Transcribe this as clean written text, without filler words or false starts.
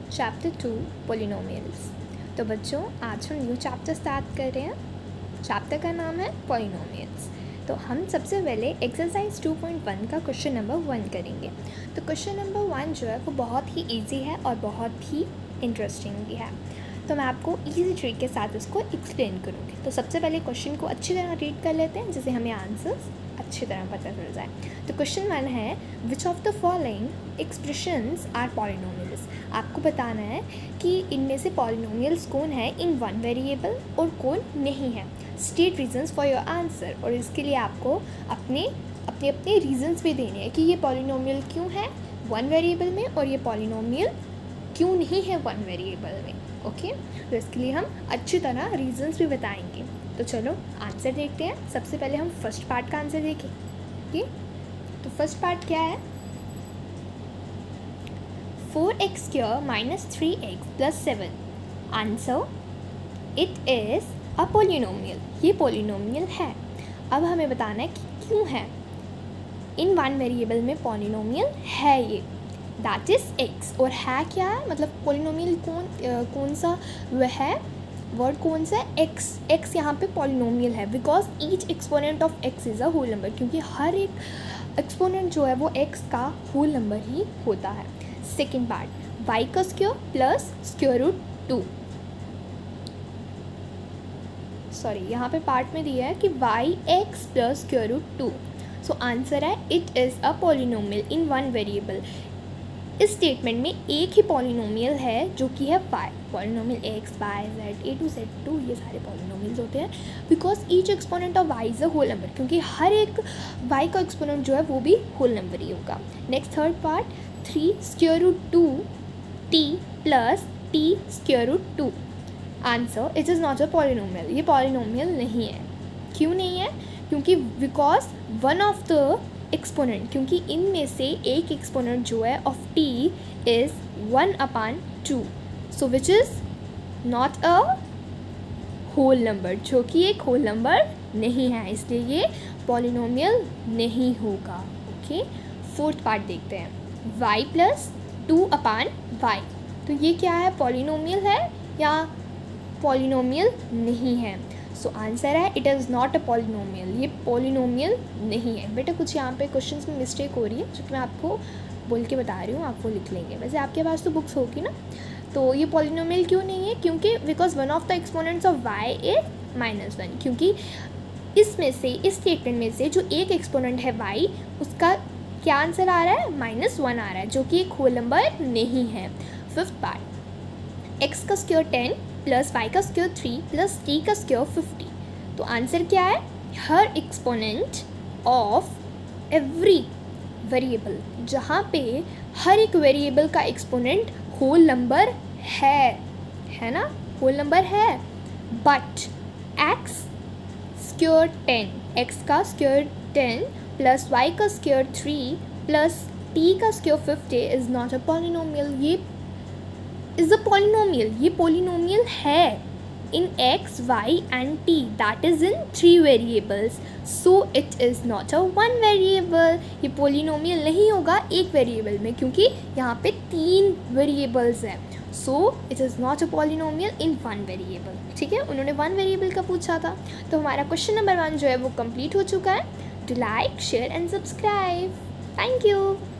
Chapter 2 polynomials. तो बच्चों आज हम न्यू चैप्टर स्टार्ट कर रहे हैं। चैप्टर का नाम है पॉलिनोमियल्स। तो हम सबसे पहले एक्सरसाइज 2.1 का क्वेश्चन नंबर 1 करेंगे। तो क्वेश्चन नंबर 1 जो है वो बहुत ही इजी है और बहुत ही इंटरेस्टिंग भी है। तो मैं आपको इजी ट्रिक के साथ उसको एक्सप्लेन करूँगी। तो सबसे पहले क्वेश्चन को अच्छी तरह रीड कर लेते हैं जिससे हमें आंसर्स अच्छी तरह पता चल जाए। तो क्वेश्चन 1 है, which of the following expressions are polynomials. आपको बताना है कि इनमें से पॉलिनोमियल्स कौन है इन वन वेरिएबल और कौन नहीं है। State reasons for your answer, और इसके लिए आपको अपने रीजंस भी देने हैं कि ये पॉलिनोमियल क्यों है वन वेरिएबल में और ये पॉलिनोमियल क्यों नहीं है वन वेरिएबल में। ओके, तो इसके लिए हम अच्छी तरह रीजंस भी बताएंगे। तो चलो आंसर देखते हैं। सबसे पहले हम फर्स्ट पार्ट का आंसर देखें। ओके, तो फर्स्ट पार्ट क्या है, 4x² - 3x + 7। Answer, it is a polynomial. ये पॉलिनोमियल है। अब हमें बताना है कि क्यों है। इन वन वेरिएबल में पॉलिनोमियल है ये, दैट इज़ x। और है क्या है, मतलब पॉलिनोमियल कौन सा वह है, वर्ड कौन सा है, x यहाँ पे पॉलिनोमियल है because each exponent of x is a whole number, क्योंकि हर एक एक्सपोनेंट जो है वो x का होल नंबर ही होता है। Second part, y² + √2। सॉरी, यहाँ पे पार्ट में दिया है कि yx + √2। सो आंसर है it is a polynomial in one variable. इस स्टेटमेंट में एक ही पॉलिनोमियल है जो कि है y। Polynomial x, y, z, a to z2 ये सारे पॉलिनोमियल्स होते हैं because each exponent of y is a whole number, क्योंकि हर एक y का एक्सपोनेंट जो है वो भी होल नंबर ही होगा। Next third part, 3√2t + t²√2। Answer, it is not a polynomial. ये पॉलिनोमियल नहीं है। क्यों नहीं है, क्योंकि because one of the exponent, क्योंकि इनमें से एक एक्सपोनेंट जो है of t is 1/2, so which is not a whole number, जो कि एक होल नंबर नहीं है, इसलिए ये पॉलिनोमियल नहीं होगा। ओके, फोर्थ पार्ट देखते हैं, y + 2/y। तो ये क्या है, पॉलिनोमियल है या पॉलिनोमियल नहीं है। सो आंसर है it is not a polynomial. ये पॉलिनोमियल नहीं है। बेटा कुछ यहाँ पे क्वेश्चंस में मिस्टेक हो रही है जो कि मैं आपको बोल के बता रही हूँ, आप वो लिख लेंगे। वैसे आपके पास तो बुक्स होगी ना। तो ये पॉलिनोमियल क्यों नहीं है, क्योंकि because one of the exponents of y is -1, क्योंकि इसमें से इस स्टेटमेंट में से जो एक एक्सपोनेंट है y उसका क्या आंसर आ रहा है, -1 आ रहा है, जो कि एक होल नंबर नहीं है। Fifth part, x² 10 + y² 3 + t² 50। तो आंसर क्या है, हर एक्सपोनेंट ऑफ एवरी वेरिएबल, जहाँ पे हर एक वेरिएबल का एक्सपोनेंट होल नंबर है ना, होल नंबर है। बट x² 10 + y² 3 + t² 50 is not a polynomial. ये इज़ अ पॉलिनोमियल। ये पॉलिनोमियल है in x, y and t, that is in 3 variables, so it is not a one variable. ये polynomial नहीं होगा एक वेरिएबल में, क्योंकि यहाँ पे 3 वेरिएबल्स हैं। So it is not a polynomial in one variable. ठीक है, उन्होंने वन वेरिएबल का पूछा था। तो हमारा क्वेश्चन नंबर 1 जो है वो कंप्लीट हो चुका है। To like, share and subscribe. Thank you.